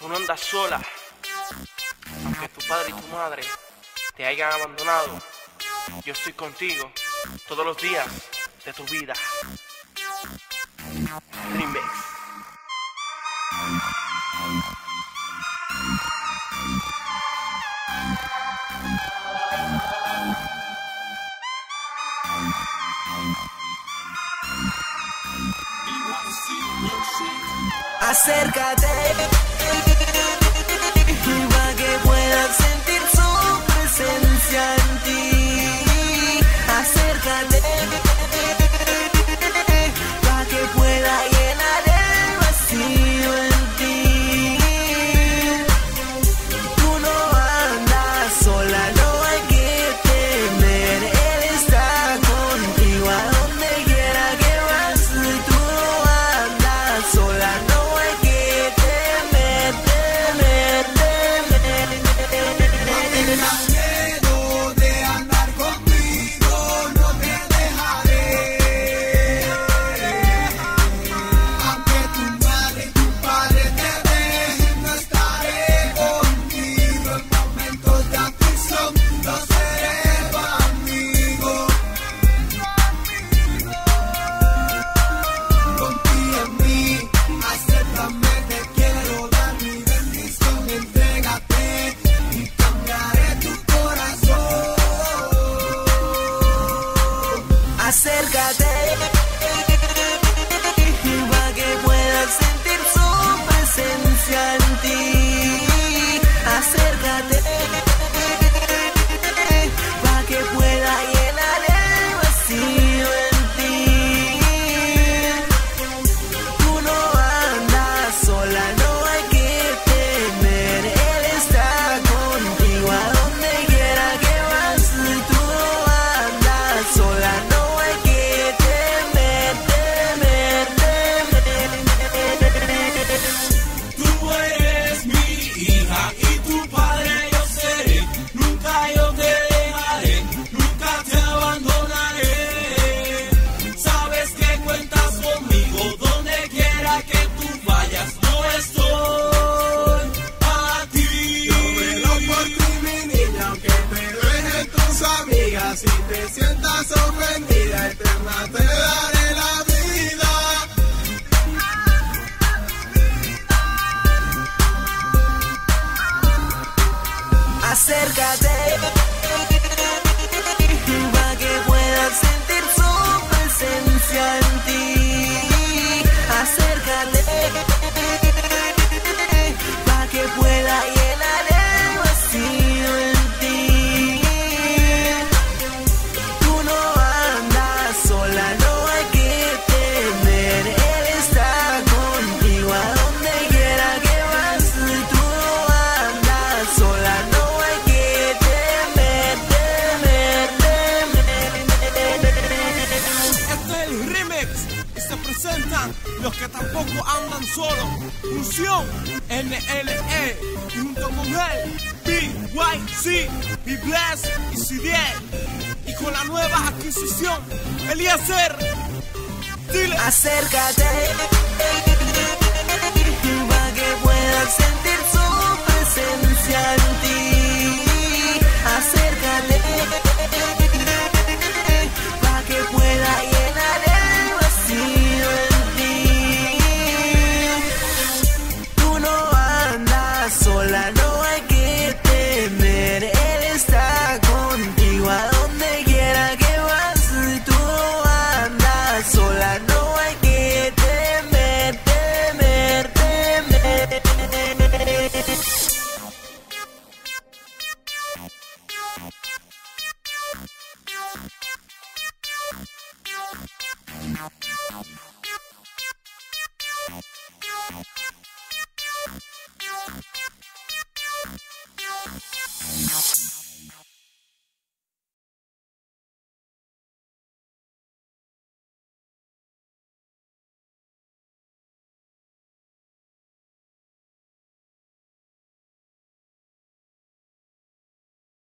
Tú no andas sola, aunque tu padre y tu madre te hayan abandonado. Yo estoy contigo todos los días de tu vida. Remix. Acércate para que puedas sentir su presencia en ti. Acércate para que pueda llenar el vacío en ti. Tú no andas sola, no hay que temer. Él está contigo a donde quiera que vas. Tú no andas sola, no. Acércate para que puedas sentir su presencia en ti. Acércate para que pueda llenar el vacío en ti. Tú no andas sola, no hay que temer. Él está contigo a donde quiera que vas. Tú no andas sola, no. Si te sientas ofendida, eterna te daré la vida. Acércate para que puedas sentir su presencia en ti. Acércate para que pueda llenar el vacío en ti. Los que tampoco andan solos, Fusión NLE, y junto con él, BYC, B-Bless y CDL, y con la nueva adquisición, Eliezer, dile. Acércate para que puedas sentir su presencia en ti. Acércate para que pueda llenar el vacío en ti. Tú no andas sola, no hay que temer. Él está contigo a donde quiera que vas. Tú no andas sola, no hay que temer, temer, temer. No.